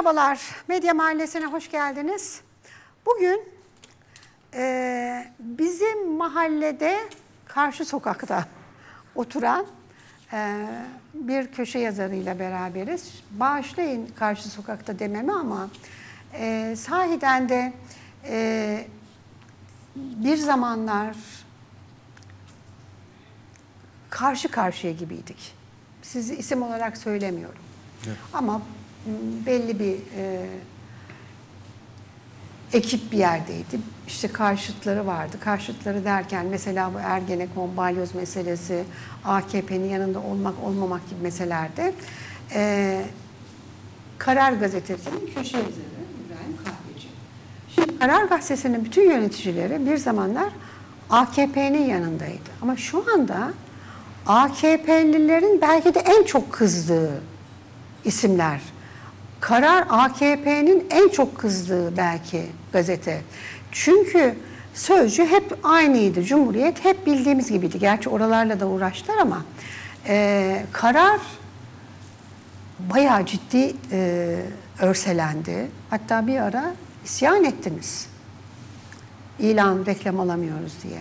Merhabalar, Medya Mahallesi'ne hoş geldiniz. Bugün bizim mahallede karşı sokakta oturan bir köşe yazarıyla beraberiz. Bağışlayın karşı sokakta dememi ama sahiden de bir zamanlar karşı karşıya gibiydik. Sizi isim olarak söylemiyorum. Evet. Ama belli bir ekip bir yerdeydi. İşte karşıtları vardı. Karşıtları derken mesela bu Ergenekon, balyoz meselesi, AKP'nin yanında olmak olmamak gibi meselelerde Karar Gazetesi'nin köşe yazarı İbrahim Kahveci. Şimdi Karar Gazetesi'nin bütün yöneticileri bir zamanlar AKP'nin yanındaydı. Ama şu anda AKP'lilerin belki de en çok kızdığı isimler. Karar AKP'nin en çok kızdığı belki gazete. Çünkü Sözcü hep aynıydı. Cumhuriyet hep bildiğimiz gibiydi. Gerçi oralarla da uğraştılar ama Karar bayağı ciddi örselendi. Hatta bir ara isyan ettiniz. İlan, reklam alamıyoruz diye.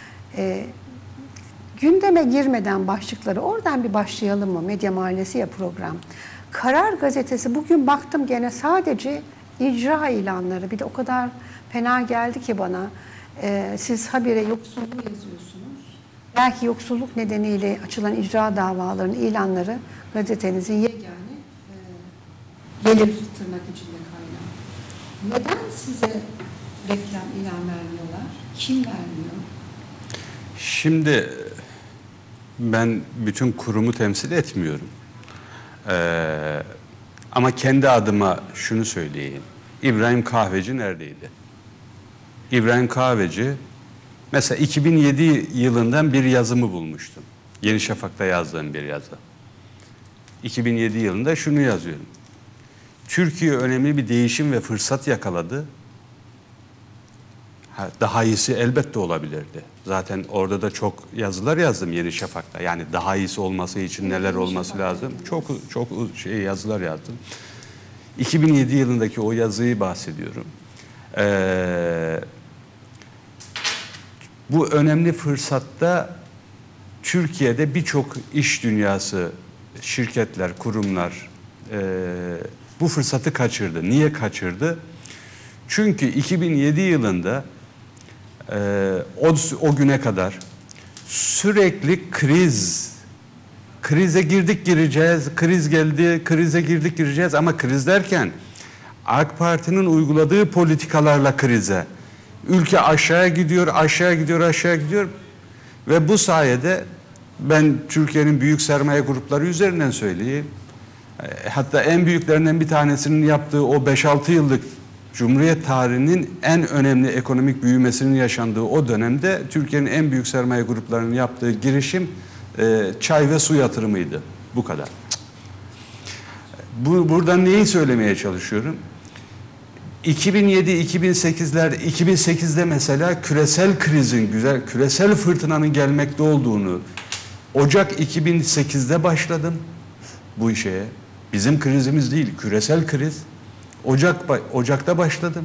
Gündeme girmeden başlıkları oradan bir başlayalım mı? Medya Mahallesi ya program. Karar Gazetesi bugün baktım gene sadece icra ilanları. Bir de o kadar fena geldi ki bana. Siz habire yoksulluğu yazıyorsunuz. Belki yoksulluk nedeniyle açılan icra davalarının ilanları gazetenizin yegane gelir tırnak içinde kaynağı. Neden size reklam ilan vermiyorlar? Kim vermiyor? Şimdi ben bütün kurumu temsil etmiyorum. Ama kendi adıma şunu söyleyeyim. İbrahim Kahveci neredeydi? İbrahim Kahveci mesela 2007 yılından bir yazımı bulmuştum. Yeni Şafak'ta yazdığım bir yazı. 2007 yılında şunu yazıyorum. Türkiye önemli bir değişim ve fırsat yakaladı. Daha iyisi elbette olabilirdi. Zaten orada da çok yazılar yazdım Yeni Şafak'ta. Yani daha iyisi olması için neler olması lazım. Çok yazılar yazdım. 2007 yılındaki o yazıyı bahsediyorum. Bu önemli fırsatta Türkiye'de birçok iş dünyası, şirketler, kurumlar bu fırsatı kaçırdı. Niye kaçırdı? Çünkü 2007 yılında o güne kadar sürekli krize girdik gireceğiz, kriz geldi, krize girdik gireceğiz ama kriz derken AK Parti'nin uyguladığı politikalarla krize. Ülke aşağıya gidiyor, aşağı gidiyor, aşağı gidiyor ve bu sayede ben Türkiye'nin büyük sermaye grupları üzerinden söyleyeyim. Hatta en büyüklerinden bir tanesinin yaptığı o 5-6 yıllık Cumhuriyet tarihinin en önemli ekonomik büyümesinin yaşandığı o dönemde Türkiye'nin en büyük sermaye gruplarının yaptığı girişim çay ve su yatırımıydı. Bu kadar. Buradan neyi söylemeye çalışıyorum? 2007-2008'de mesela küresel krizin, küresel fırtınanın gelmekte olduğunu Ocak 2008'de başladım bu işe. Bizim krizimiz değil, küresel kriz. Ocak'ta başladım.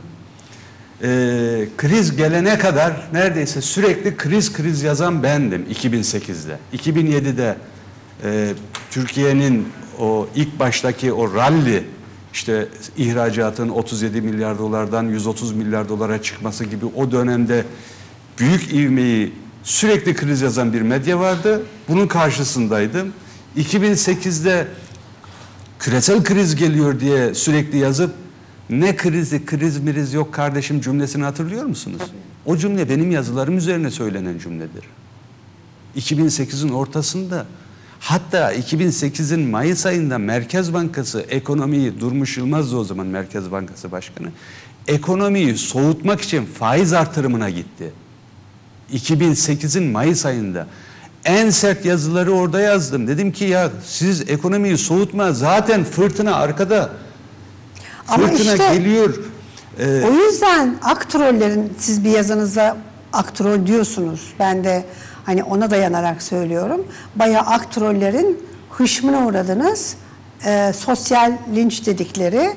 Kriz gelene kadar neredeyse sürekli kriz yazan bendim 2008'de. 2007'de Türkiye'nin o ilk baştaki o rally, işte ihracatın 37 milyar dolardan 130 milyar dolara çıkması gibi o dönemde büyük ivmeyi sürekli kriz yazan bir medya vardı. Bunun karşısındaydım. 2008'de küresel kriz geliyor diye sürekli yazıp ne krizi, kriz miriz yok kardeşim cümlesini hatırlıyor musunuz? Tabii. O cümle benim yazılarım üzerine söylenen cümledir. 2008'in ortasında, hatta 2008'in Mayıs ayında Merkez Bankası ekonomiyi, Durmuş Yılmaz'dı o zaman Merkez Bankası Başkanı, ekonomiyi soğutmak için faiz artırımına gitti. 2008'in Mayıs ayında. En sert yazıları orada yazdım. Dedim ki ya siz ekonomiyi soğutma, zaten fırtına arkada. Ama fırtına işte, geliyor. O yüzden aktrollerin, siz bir yazınıza aktrol diyorsunuz. Ben de hani ona dayanarak söylüyorum. Bayağı aktrollerin hışmına uğradınız. Sosyal linç dedikleri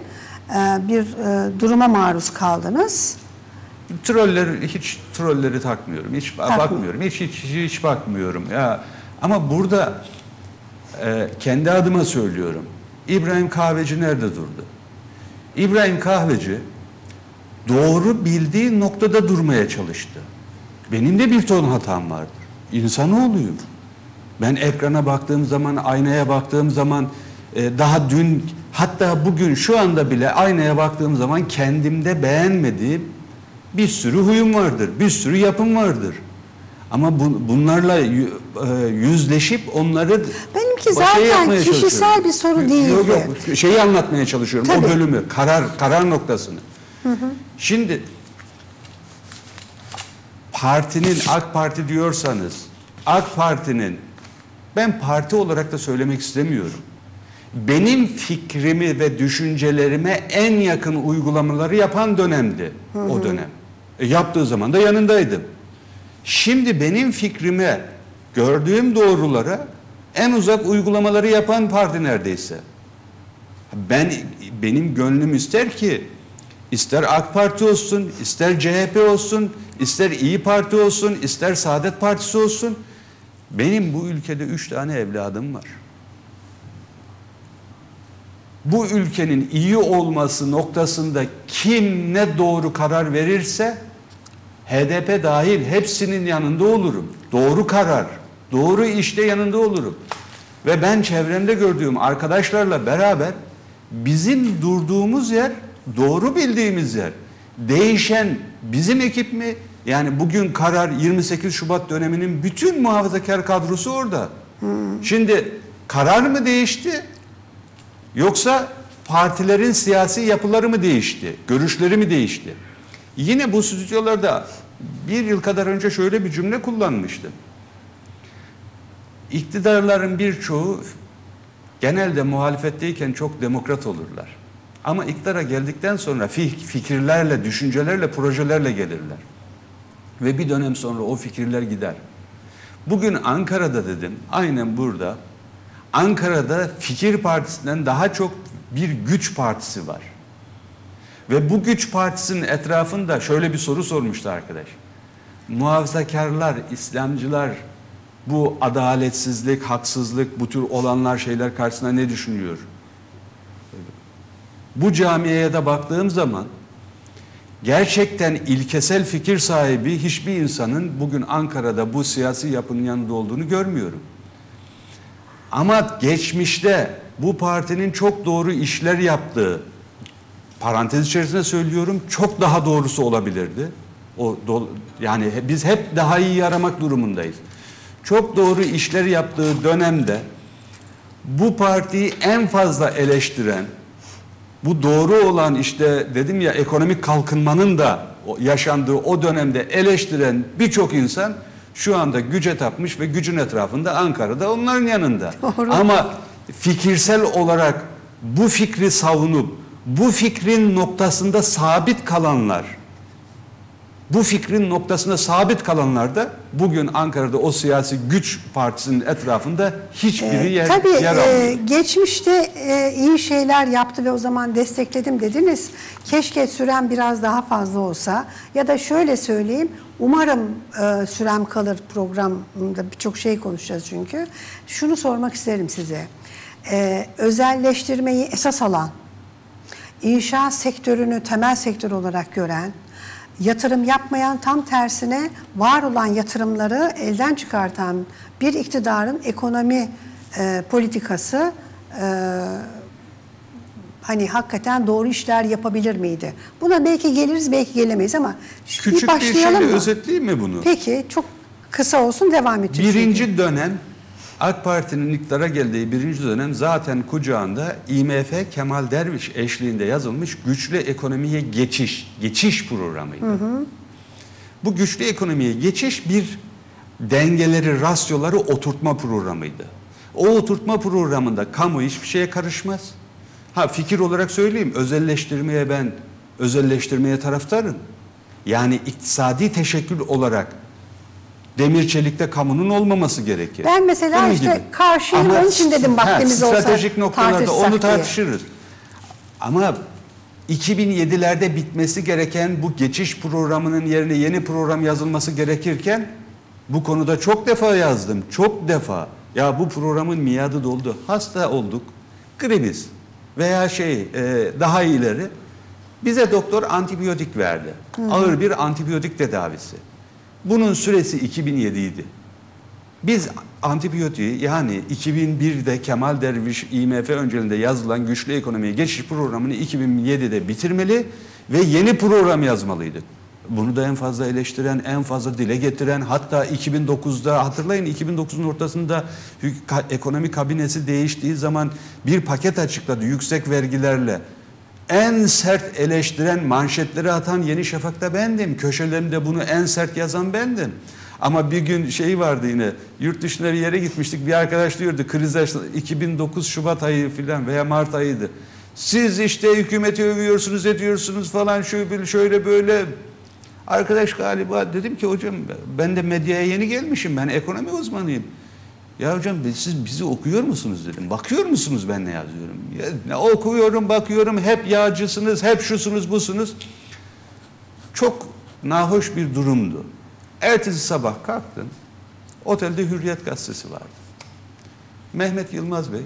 bir duruma maruz kaldınız. Trolleri takmıyorum. Hiç bakmıyorum. Hiç bakmıyorum. Ya ama burada kendi adıma söylüyorum. İbrahim Kahveci nerede durdu? İbrahim Kahveci doğru bildiği noktada durmaya çalıştı. Benim de bir ton hatam vardır. İnsanoğluyum. Ben ekrana baktığım zaman, aynaya baktığım zaman, daha dün, hatta bugün, şu anda bile aynaya baktığım zaman kendimde beğenmediğim bir sürü huyum vardır, bir sürü yapım vardır. Ama bunlarla yüzleşip onları benimki zaten kişisel bir soru değildi. Yok, şeyi anlatmaya çalışıyorum. Tabii. O bölümü, karar noktasını. Şimdi partinin, AK Parti diyorsanız, AK Parti'nin, ben parti olarak da söylemek istemiyorum, benim fikrimi ve düşüncelerime en yakın uygulamaları yapan dönemdi o dönem. Yaptığı zaman da yanındaydım. Şimdi benim fikrime, gördüğüm doğrulara en uzak uygulamaları yapan parti neredeyse. Benim gönlüm ister ki, ister AK Parti olsun, ister CHP olsun, ister İyi Parti olsun, ister Saadet Partisi olsun, benim bu ülkede 3 tane evladım var. Bu ülkenin iyi olması noktasında kim ne doğru karar verirse, HDP dahil hepsinin yanında olurum. Doğru karar, doğru işte yanında olurum. Ve ben çevremde gördüğüm arkadaşlarla beraber bizim durduğumuz yer, doğru bildiğimiz yer. Değişen bizim ekip mi? Yani bugün karar 28 Şubat döneminin bütün muhafazakar kadrosu orada. Şimdi karar mı değişti? Yoksa partilerin siyasi yapıları mı değişti? Görüşleri mi değişti? Yine bu stüdyolarda bir yıl kadar önce şöyle bir cümle kullanmıştım. İktidarların birçoğu genelde muhalefetteyken çok demokrat olurlar. Ama iktidara geldikten sonra fikirlerle, düşüncelerle, projelerle gelirler. Ve bir dönem sonra o fikirler gider. Bugün Ankara'da dedim, aynen burada, Ankara'da fikir partisinden daha çok bir güç partisi var. Ve bu güç partisinin etrafında şöyle bir soru sormuştu arkadaş. Muhafazakarlar, İslamcılar bu adaletsizlik, haksızlık, bu tür olanlar şeyler karşısında ne düşünüyor? Bu camiye de baktığım zaman gerçekten ilkesel fikir sahibi hiçbir insanın bugün Ankara'da bu siyasi yapının yanında olduğunu görmüyorum. Ama geçmişte bu partinin çok doğru işler yaptığı, parantez içerisinde söylüyorum, çok daha doğrusu olabilirdi. Yani biz hep daha iyi aramak durumundayız. Çok doğru işler yaptığı dönemde bu partiyi en fazla eleştiren, bu doğru olan işte dedim ya ekonomik kalkınmanın da yaşandığı o dönemde eleştiren birçok insan şu anda güce tapmış ve gücün etrafında Ankara'da onların yanında. Doğru. Ama fikirsel olarak bu fikri savunup bu fikrin noktasında sabit kalanlar, bu fikrin noktasında sabit kalanlar da bugün Ankara'da o siyasi güç partisinin etrafında hiçbiri yer almıyor. Geçmişte iyi şeyler yaptı ve o zaman destekledim dediniz. Keşke sürem biraz daha fazla olsa ya da şöyle söyleyeyim, umarım sürem kalır, programda birçok şey konuşacağız çünkü. Şunu sormak isterim size. Özelleştirmeyi esas alan, inşaat sektörünü temel sektör olarak gören, yatırım yapmayan, tam tersine var olan yatırımları elden çıkartan bir iktidarın ekonomi politikası hani hakikaten doğru işler yapabilir miydi? Buna belki geliriz, belki gelemeyiz ama küçük bir şeyle özetleyeyim mi bunu? Peki, çok kısa olsun, devam edeceğiz. Birinci dönem AK Parti'nin iktidara geldiği birinci dönem zaten kucağında IMF Kemal Derviş eşliğinde yazılmış güçlü ekonomiye geçiş programıydı. Bu güçlü ekonomiye geçiş bir dengeleri, rasyoları oturtma programıydı. O oturtma programında kamu hiçbir şeye karışmaz. Fikir olarak söyleyeyim, özelleştirmeye taraftarım. Yani iktisadi teşekkül olarak demir çelikte kamunun olmaması gerekir. Ben mesela bunun işte gibi. karşıyım, onun için dedim vaktimiz olsa stratejik noktalarda onu diye. tartışırız. Ama 2007'lerde bitmesi gereken bu geçiş programının yerine yeni program yazılması gerekirken bu konuda çok defa yazdım. Çok defa. Ya bu programın miadı doldu. Hasta olduk. Gribiz. Veya daha ileri. Bize doktor antibiyotik verdi. Ağır bir antibiyotik tedavisi. Bunun süresi 2007 idi. Biz antibiyotiği, yani 2001'de Kemal Derviş IMF öncülüğünde yazılan güçlü ekonomiye geçiş programını 2007'de bitirmeli ve yeni program yazmalıydık. Bunu da en fazla eleştiren, en fazla dile getiren, hatta 2009'da, hatırlayın 2009'un ortasında ekonomi kabinesi değiştiği zaman bir paket açıkladı yüksek vergilerle. En sert eleştiren, manşetleri atan Yeni Şafak'ta bendim. Köşelerinde bunu en sert yazan bendim. Ama bir gün vardı yine, yurt dışına bir yere gitmiştik, bir arkadaş diyordu, kriz 2009 Şubat ayı falan veya Mart ayıydı. Siz işte hükümeti övüyorsunuz, ediyorsunuz falan, şöyle böyle. Arkadaş galiba, dedim ki hocam ben de medyaya yeni gelmişim, ben ekonomi uzmanıyım. Ya hocam siz bizi okuyor musunuz dedim. Bakıyor musunuz ben ne yazıyorum? Ya, ne okuyorum, bakıyorum, hep yağcısınız, hep şusunuz, busunuz. Çok nahoş bir durumdu. Ertesi sabah kalktım, otelde Hürriyet gazetesi vardı. Mehmet Yılmaz Bey,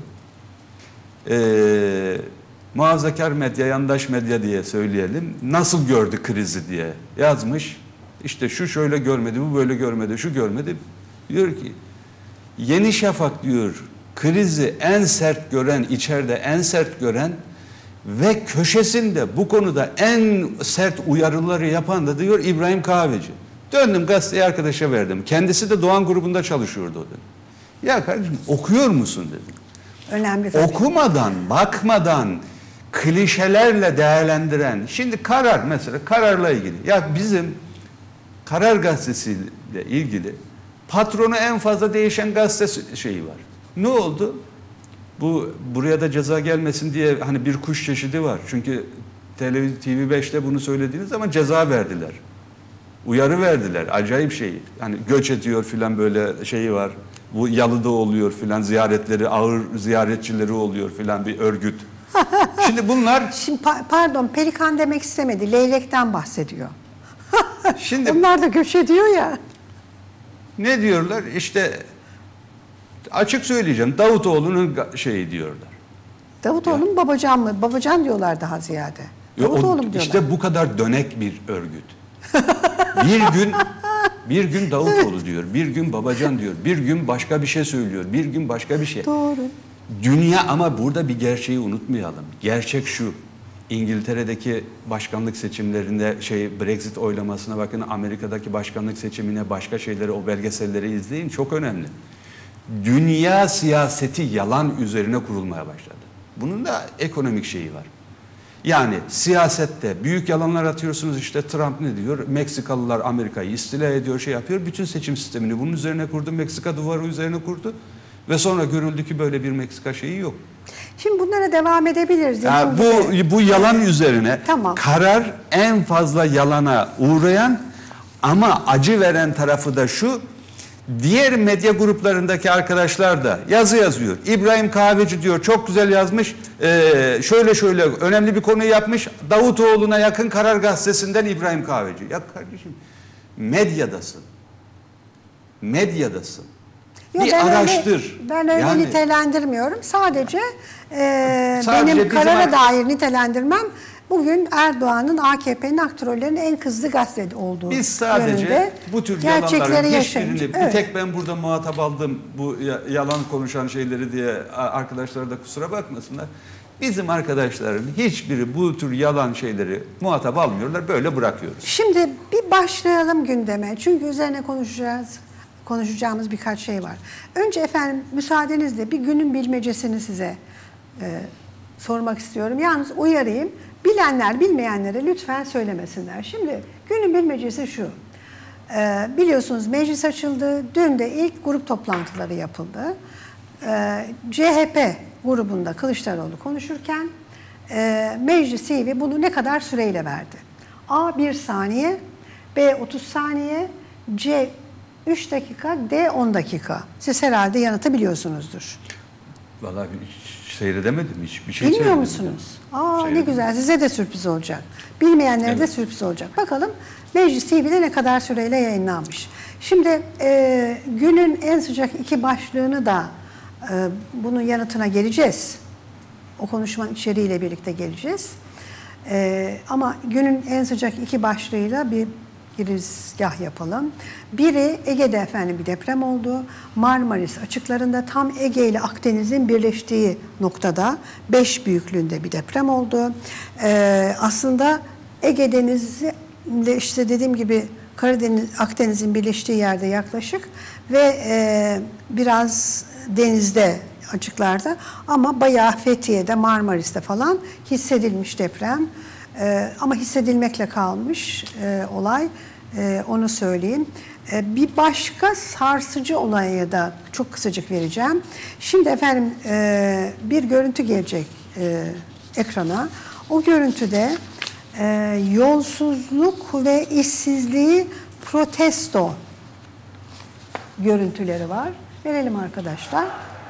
muhafazakar medya, yandaş medya diye söyleyelim, nasıl gördü krizi diye yazmış. İşte şu şöyle görmedi, bu böyle görmedi, şu görmedi. Diyor ki, Yeni Şafak diyor, krizi en sert gören, içeride en sert gören ve köşesinde bu konuda en sert uyarıları yapan da diyor İbrahim Kahveci. Döndüm gazeteyi arkadaşa verdim. Kendisi de Doğan grubunda çalışıyordu o dönem. Ya kardeşim okuyor musun dedim. Önemli tabii. Okumadan, bakmadan, klişelerle değerlendiren. Şimdi Karar mesela, Karar'la ilgili. Ya bizim Karar gazetesiyle ilgili patronu en fazla değişen gazete var. Ne oldu? Buraya da ceza gelmesin diye hani bir kuş çeşidi var. Çünkü TV5'te bunu söylediğiniz zaman ceza verdiler. Uyarı verdiler. Acayip şey. Hani göç ediyor filan, böyle var. Bu Yalı'da oluyor filan, ziyaretleri, ağır ziyaretçileri oluyor filan bir örgüt. Şimdi bunlar... Şimdi pardon, pelikan demek istemedi. Leylekten bahsediyor. Şimdi onlar da göç ediyor ya. Ne diyorlar? İşte açık söyleyeceğim. Davutoğlu'nun diyorlar. Davutoğlu'nun Babacan mı? Babacan diyorlar daha ziyade. Davutoğlu mu diyorlar? İşte bu kadar dönek bir örgüt. Bir gün Davutoğlu diyor, bir gün Babacan diyor, bir gün başka bir şey söylüyor, bir gün başka bir şey. Doğru. Dünya, ama burada bir gerçeği unutmayalım. Gerçek şu. İngiltere'deki başkanlık seçimlerinde Brexit oylamasına bakın, Amerika'daki başkanlık seçimine, başka şeyleri, o belgeselleri izleyin, çok önemli. Dünya siyaseti yalan üzerine kurulmaya başladı. Bunun da ekonomik şeyi var. Yani siyasette büyük yalanlar atıyorsunuz, işte Trump ne diyor? Meksikalılar Amerika'yı istila ediyor, yapıyor. Bütün seçim sistemini bunun üzerine kurdu. Meksika duvarı üzerine kurdu. Ve sonra görüldü ki böyle bir Meksika yok. Şimdi bunlara devam edebiliriz. Yani bu yalan üzerine tamam. Karar en fazla yalana uğrayan, ama acı veren tarafı da şu: diğer medya gruplarındaki arkadaşlar da yazı yazıyor. İbrahim Kahveci diyor, çok güzel yazmış, şöyle önemli bir konuyu yapmış. Davutoğlu'na yakın Karar Gazetesi'nden İbrahim Kahveci. Ya kardeşim, medyadasın. Yok, bir araştır. Ben öyle nitelendirmiyorum. Sadece benim Karar'a dair nitelendirmem, bugün Erdoğan'ın, AKP'nin aktörlerinin en kızlı gazete olduğu Biz sadece yönünde bu tür yalanların hiçbirini, evet. bir tek ben burada muhatap aldım bu yalan konuşan şeyleri diye, arkadaşlar da kusura bakmasınlar. Bizim arkadaşların hiçbiri bu tür yalan şeyleri muhatap almıyorlar, böyle bırakıyoruz. Şimdi bir başlayalım gündeme. Çünkü üzerine konuşacağımız birkaç şey var. Önce efendim müsaadenizle bir günün bilmecesini size sormak istiyorum. Yalnız uyarayım. Bilenler bilmeyenlere lütfen söylemesinler. Şimdi günün bilmecesi şu. Biliyorsunuz meclis açıldı. Dün de ilk grup toplantıları yapıldı. CHP grubunda Kılıçdaroğlu konuşurken Meclis TV bunu ne kadar süreyle verdi? A 1 saniye, B 30 saniye, C 3 dakika, D 10 dakika. Siz herhalde yanıtı biliyorsunuzdur. Vallahi hiç seyredemedim. Hiçbir şey Bilmiyor seyredemedim. musunuz? Aa, ne Seyredemedim. güzel. Size de sürpriz olacak. Bilmeyenlere de Evet. sürpriz olacak. Bakalım Meclis TV'de ne kadar süreyle yayınlanmış. Şimdi günün en sıcak iki başlığını da bunun yanıtına geleceğiz. O konuşmanın içeriğiyle birlikte geleceğiz. Ama günün en sıcak iki başlığıyla bir girizgah yapalım. Biri Ege'de efendim bir deprem oldu. Marmaris açıklarında tam Ege ile Akdeniz'in birleştiği noktada 5 büyüklüğünde bir deprem oldu. Aslında Ege Denizi ile işte dediğim gibi Karadeniz, Akdeniz'in birleştiği yerde yaklaşık ve biraz denizde açıklarda ama bayağı Fethiye'de, Marmaris'te falan hissedilmiş deprem. Ama hissedilmekle kalmış olay, onu söyleyeyim. Bir başka sarsıcı olaya da çok kısacık vereceğim. Şimdi efendim bir görüntü gelecek ekrana. O görüntüde yolsuzluk ve işsizliği protesto görüntüleri var. Verelim arkadaşlar.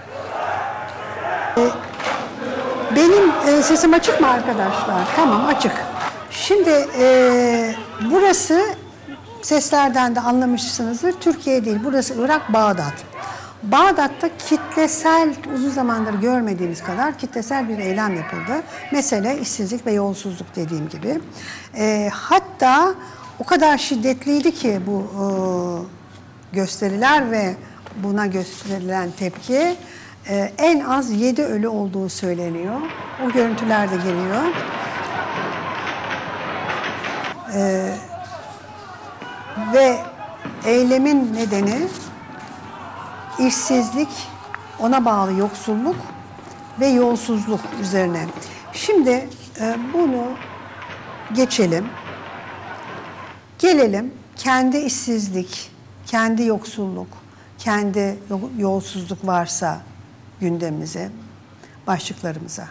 Benim sesim açık mı arkadaşlar? Tamam, açık. Şimdi burası seslerden de anlamışsınızdır. Türkiye değil, burası Irak, Bağdat. Bağdat'ta kitlesel, uzun zamandır görmediğimiz kadar kitlesel bir eylem yapıldı. Mesele işsizlik ve yolsuzluk dediğim gibi. Hatta o kadar şiddetliydi ki bu gösteriler ve buna gösterilen tepki, en az 7 ölü olduğu söyleniyor. O görüntüler de geliyor. Ve eylemin nedeni işsizlik, ona bağlı yoksulluk ve yolsuzluk üzerine. Şimdi bunu geçelim. Gelelim kendi işsizlik, kendi yoksulluk, kendi yolsuzluk varsa gündemimize, başlıklarımıza.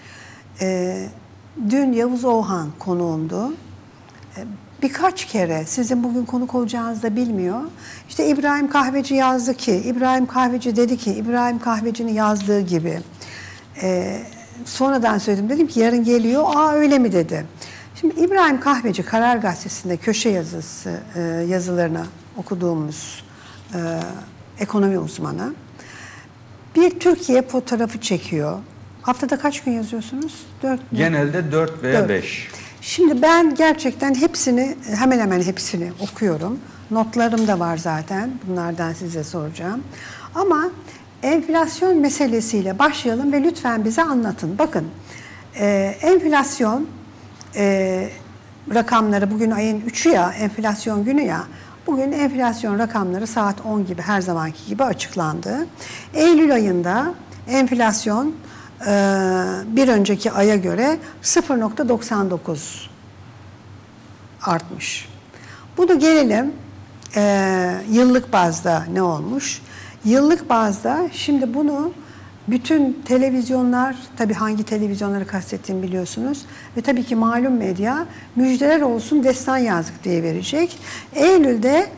Dün Yavuz Oğhan konuğumdu. Birkaç kere, sizin bugün konuk olacağınızı da bilmiyor. İşte İbrahim Kahveci yazdı ki, İbrahim Kahveci dedi ki, İbrahim Kahveci'nin yazdığı gibi. Sonradan söyledim, dedim ki yarın geliyor, aa öyle mi dedi. Şimdi İbrahim Kahveci Karar Gazetesi'nde köşe yazılarını okuduğumuz ekonomi uzmanı. Bir Türkiye fotoğrafı çekiyor. Haftada kaç gün yazıyorsunuz? 4 mü? Genelde 4 veya 5. Şimdi ben gerçekten hepsini, hemen hemen hepsini okuyorum. Notlarım da var zaten. Bunlardan size soracağım. Ama enflasyon meselesiyle başlayalım ve lütfen bize anlatın. Bakın, enflasyon rakamları, bugün ayın 3'ü ya, enflasyon günü ya. Bugün enflasyon rakamları saat 10 gibi, her zamanki gibi açıklandı. Eylül ayında enflasyon bir önceki aya göre 0,99 artmış. Bunu gelelim yıllık bazda ne olmuş? Yıllık bazda şimdi bunu bütün televizyonlar, tabii hangi televizyonları kastettiğimi biliyorsunuz ve tabii ki malum medya müjdeler olsun destan yazdık diye verecek. Eylül'de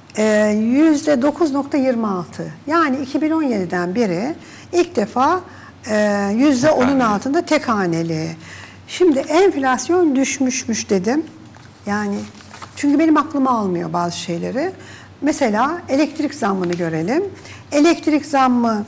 %9,26, yani 2017'den beri ilk defa %10'un altında tek haneli. Şimdi enflasyon düşmüşmüş dedim. Yani çünkü benim aklıma almıyor bazı şeyleri. Mesela elektrik zammını görelim. Elektrik zammı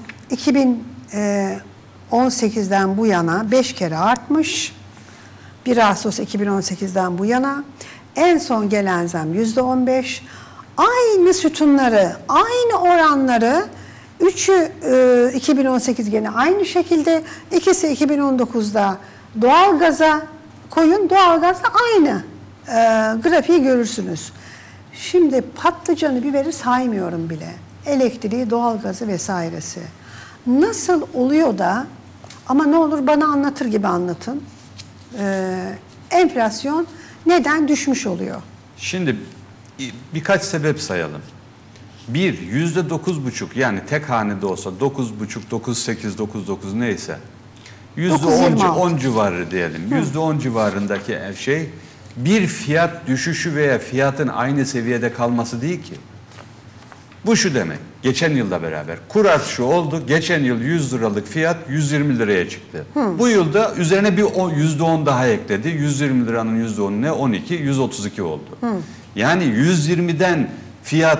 2018'den bu yana 5 kere artmış. 1 Ağustos 2018'den bu yana. En son gelen zam %15. Aynı sütunları, aynı oranları, 3'ü 2018 gene aynı şekilde, ikisi 2019'da doğalgaza koyun, doğalgazda aynı grafiği görürsünüz. Şimdi patlıcanı, biberi saymıyorum bile. Elektriği, doğalgazı vesairesi. Nasıl oluyor da, ama ne olur bana anlatır gibi anlatın, enflasyon neden düşmüş oluyor? Şimdi birkaç sebep sayalım. Bir, %9,5, yani tek hanede olsa 9,5, 9,8, 9,9 neyse. %10 civarı diyelim. %10 civarındaki şey bir fiyat düşüşü veya fiyatın aynı seviyede kalması değil ki. Bu şu demek. Geçen yılla beraber. Kur artışı oldu. Geçen yıl 100 liralık fiyat 120 liraya çıktı. Bu yılda üzerine bir %10 daha ekledi. 120 liranın %10'u ne? 12, 132 oldu. Yani 120'den fiyat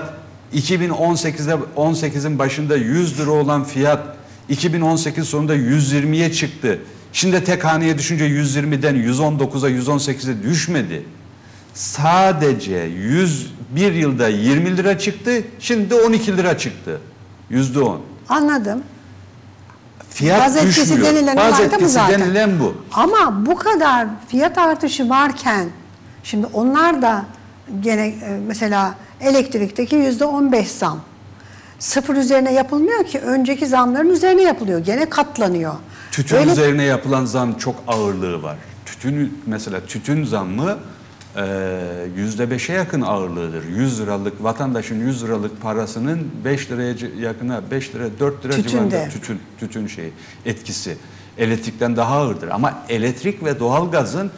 18'in başında 100 lira olan fiyat 2018 sonunda 120'ye çıktı. Şimdi tek haneye düşünce 120'den 119'a 118'e düşmedi. Sadece bir yılda 20 lira çıktı, şimdi de 12 lira çıktı. %10. Anladım. Fiyat Baz etkisi düşmüyor. denilen Baz olay da bu etkisi zaten. denilen bu. Ama bu kadar fiyat artışı varken şimdi onlar da gene mesela elektrikteki %15 zam. Sıfır üzerine yapılmıyor ki, önceki zamların üzerine yapılıyor. Gene katlanıyor. Tütün Öyle- üzerine yapılan zam çok ağırlığı var. Mesela tütün zammı %5'e yakın ağırlığıdır. 100 liralık vatandaşın 100 liralık parasının 5 liraya yakına 5 lira 4 lira Tütünde. civarında tütün etkisi elektrikten daha ağırdır. Ama elektrik ve doğalgazın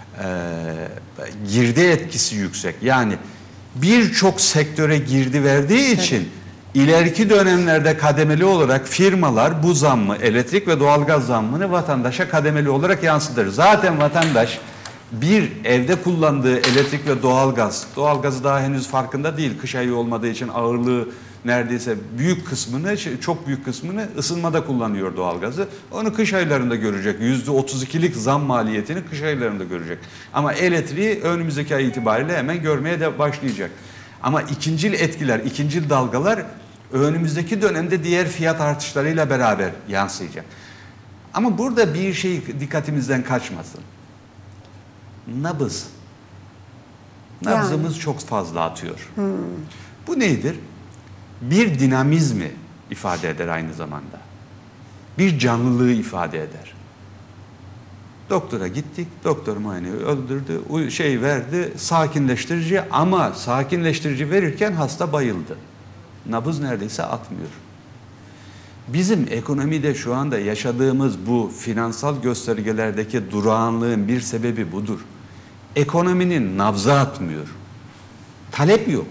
girdi etkisi yüksek. Yani birçok sektöre girdi verdiği için ileriki dönemlerde kademeli olarak firmalar bu zammı, elektrik ve doğalgaz zammını vatandaşa kademeli olarak yansıtır. Zaten vatandaş bir evde kullandığı elektrik ve doğalgazı daha henüz farkında değil. Kış ayı olmadığı için ağırlığı neredeyse çok büyük kısmını ısınmada kullanıyor doğalgazı. Onu kış aylarında görecek. %32'lik zam maliyetini kış aylarında görecek. Ama elektriği önümüzdeki ay itibariyle hemen görmeye de başlayacak. Ama ikincil etkiler, ikincil dalgalar önümüzdeki dönemde diğer fiyat artışlarıyla beraber yansıyacak. Ama burada bir şey dikkatimizden kaçmasın. Nabız. Nabzımız çok fazla atıyor. Bu nedir? Bir dinamizmi ifade eder aynı zamanda. Bir canlılığı ifade eder. Doktora gittik, doktor muayeneyi öldürdü, verdi, sakinleştirici, ama sakinleştirici verirken hasta bayıldı. Nabız neredeyse atmıyor. Bizim ekonomide şu anda yaşadığımız bu finansal göstergelerdeki durağanlığın bir sebebi budur. Ekonominin nabzı atmıyor. Talep yok.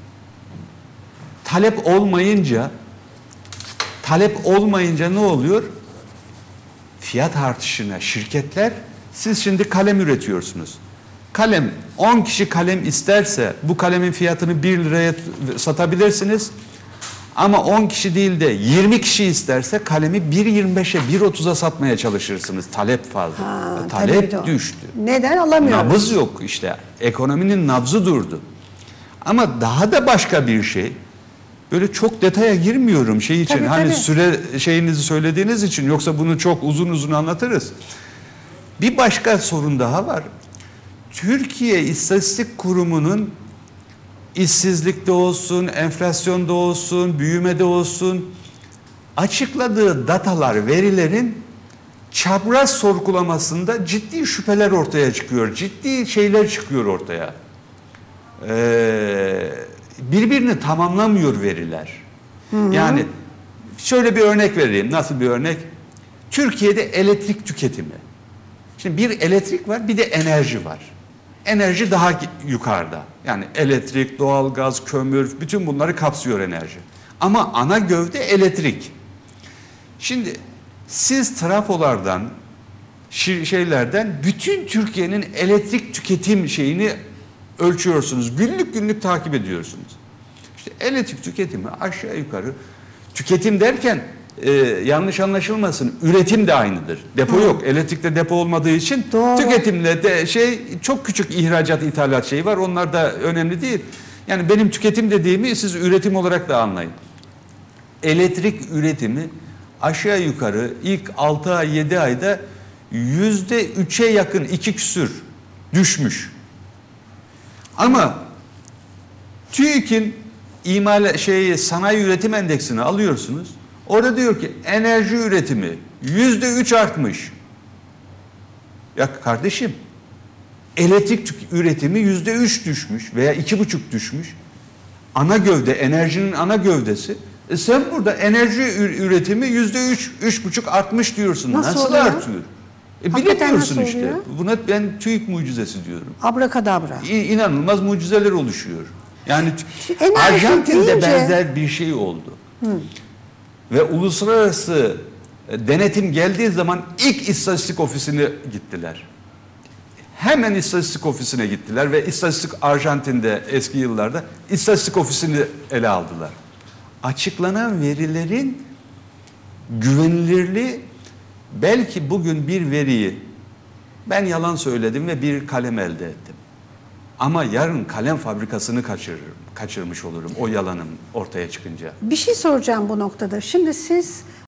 Talep olmayınca ne oluyor? Fiyat artışına şirketler, siz şimdi kalem üretiyorsunuz. 10 kişi kalem isterse bu kalemin fiyatını 1 liraya satabilirsiniz. Ama 10 kişi değil de 20 kişi isterse kalemi 1.25'e 1.30'a satmaya çalışırsınız. Talep fazla. Talep düştü. Neden alamıyoruz? Nabız yok işte. Ekonominin nabzı durdu. Ama daha da başka bir şey. Böyle çok detaya girmiyorum için. Tabii. Süre şeyinizi söylediğiniz için, yoksa bunu çok uzun uzun anlatırız. Bir başka sorun daha var. Türkiye İstatistik Kurumu'nun işsizlikte olsun, enflasyonda olsun, büyümede olsun açıkladığı datalar, verilerin çapraz sorgulamasında ciddi şüpheler ortaya çıkıyor. Ciddi şeyler çıkıyor ortaya. Birbirini tamamlamıyor veriler. Yani şöyle bir örnek vereyim. Nasıl bir örnek? Türkiye'de elektrik tüketimi. Şimdi bir elektrik var, bir de enerji var. Enerji daha yukarıda. Yani elektrik, doğalgaz, kömür, bütün bunları kapsıyor enerji. Ama ana gövde elektrik. Şimdi siz trafolardan, bütün Türkiye'nin elektrik tüketim şeyini ölçüyorsunuz. Günlük takip ediyorsunuz. İşte elektrik tüketimi aşağı yukarı, tüketim derken yanlış anlaşılmasın, üretim de aynıdır. Depo yok. Elektrikte depo olmadığı için tüketimle de çok küçük ihracat, ithalat şeyi var. Onlar da önemli değil. Yani benim tüketim dediğimi siz üretim olarak da anlayın. Elektrik üretimi aşağı yukarı ilk 6 ay 7 ayda %3'e yakın, 2 küsür düşmüş. Ama TÜİK'in sanayi üretim endeksini alıyorsunuz. Orada diyor ki enerji üretimi %3 artmış. Ya kardeşim, elektrik üretimi %3 düşmüş veya 2,5 düşmüş. Ana gövde, enerjinin ana gövdesi. Sen burada enerji üretimi %3, 3,5 artmış diyorsun. Nasıl artıyor? Bilemiyorsun işte. Oluyor? Buna ben TÜİK mucizesi diyorum. Abrakadabra. İnanılmaz mucizeler oluşuyor. Yani Enerji Arjantin'de deyince, benzer bir şey oldu. Ve uluslararası denetim geldiği zaman ilk istatistik ofisine gittiler. Hemen istatistik ofisine gittiler ve istatistik Arjantin'de eski yıllarda istatistik ofisini ele aldılar. Açıklanan verilerin güvenilirliği, belki bugün bir veriyi ben yalan söyledim ve bir kalem elde ettim. Ama yarın kalem fabrikasını kaçırmış olurum o yalanım ortaya çıkınca. Bir şey soracağım bu noktada. Şimdi siz